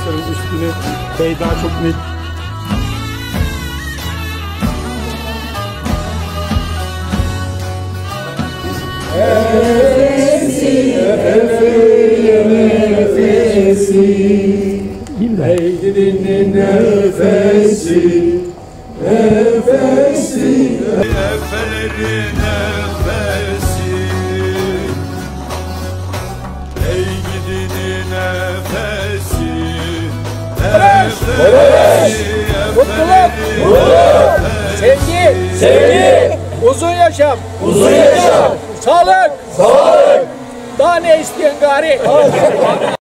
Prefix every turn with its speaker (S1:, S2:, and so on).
S1: saçların üstünü daha çok net.
S2: Nefesi, nefesi, ey gidinin nefesi, nefesi,
S3: Efeleri nefesi, ey gidinin nefesi, nefesi,
S4: Mutluluk, sevgi, sevgi, uzun yaşam, sağlık, daha ne isteyen gari?